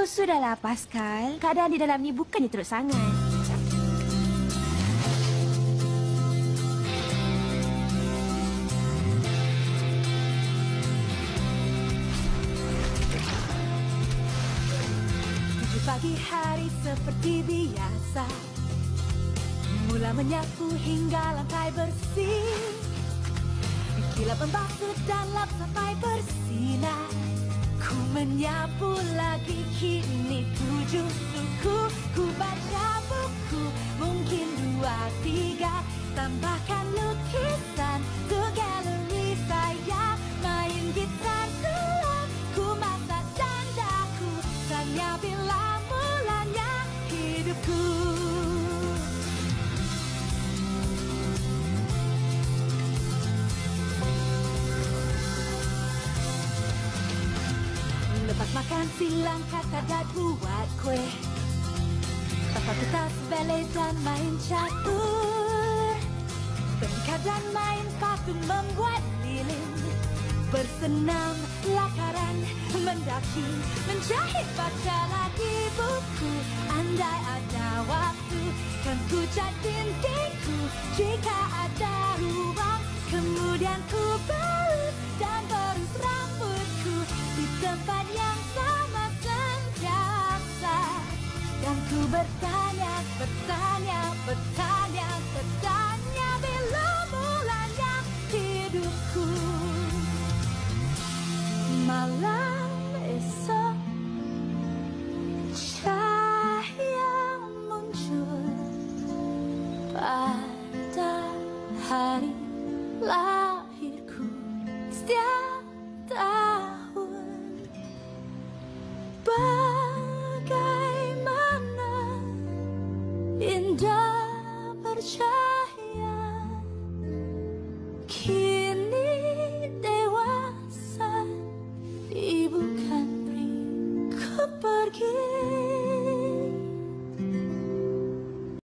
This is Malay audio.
Sudahlah, Pascal. Keadaan di dalam ni bukannya teruk sangat. Pagi hari seperti biasa, mula menyapu hingga lantai bersih. Kilap membasuh dan lap sampai bersinar. Ku menyapu lagi kini 7 suku. Ku baca buku mungkin 2-3. Tambahkan lukisan ke galeri saya. Main gitar gelap. Ku masak dan daku. Tanya bila mulanya hidupku. Lepas makan silang kata dad buat kue. Tapak kertas ballet dan main catur. Tingkah dan main patung membuat lilin. Bersenam lakaran mendaki. Menjahit baca lagi buku. Andai ada waktu kan ku cat dindingku. Jika ada ruang kemudian ku belus dan berus rambutku di tempat yang sama sentiasa. Dan ku bertanya, bertanya, bertanya, bertanya bila mulanya hidupku. Malam esok cahaya muncul pada hari lahirku setiap tahun. Bagaimana indah bercahaya kini dewasa. Ibu kan beri ku pergi.